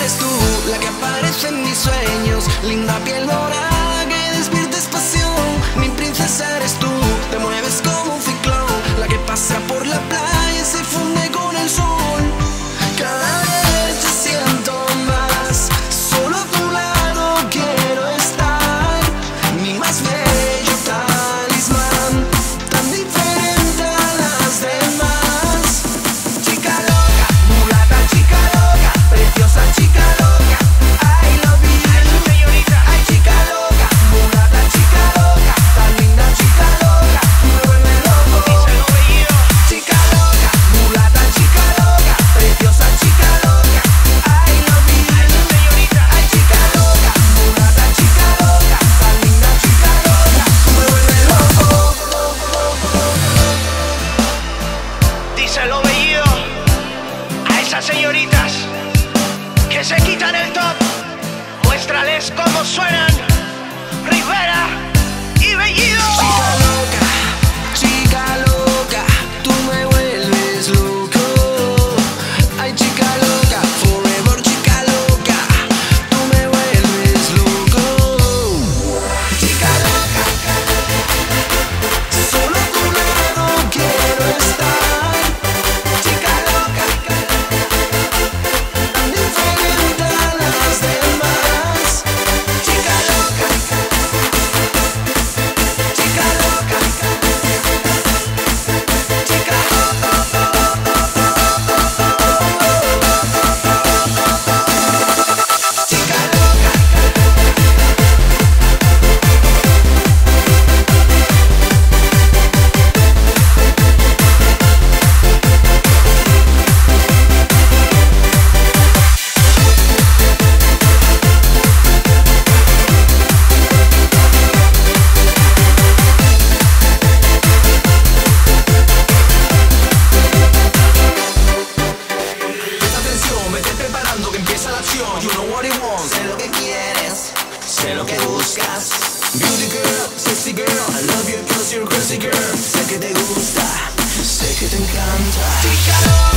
eres tú, la que aparece en mis sueños. Linda piel dorada que despiertes pasión. Mi princesa eres tú, te mueves como un ciclón. La que pasa por la playa y se funde con el sol. Cada vez te siento más, solo a tu lado quiero estar. Mi más bello talismán, tan diferente a las demás. Chica loca, mulata, chica loca, preciosa chica loca, I love you. A esa señorita. Ay, chica loca, mulata, chica loca, tan linda chica loca, me vuelve loco. Díselo, Bellido. Chica loca, mulata, chica loca, preciosa chica loca, I love you. A esa señorita. Ay, chica loca, mulata, chica loca, tan linda chica loca, me vuelve loco. Díselo, Bellido. A esas señoritas que se quitan el top, muéstrales cómo suenan Rivera y Bellido. Chica loca, tú me vuelves loco. Ay, chica loca, forever chica loca, tú me vuelves loco. Chica loca, solo a tu lado quiero estar. Chica loca, tan diferente a las demás. Chica loca, chica loca, chica chica loca. Presta atención, vete preparando que empieza la acción. You know what it wants, sé lo que quieres, sé lo que buscas. Beauty girl, sexy girl, I love you cause you're crazy girl. Sé que te gusta, sé que te encanta. Chica loca.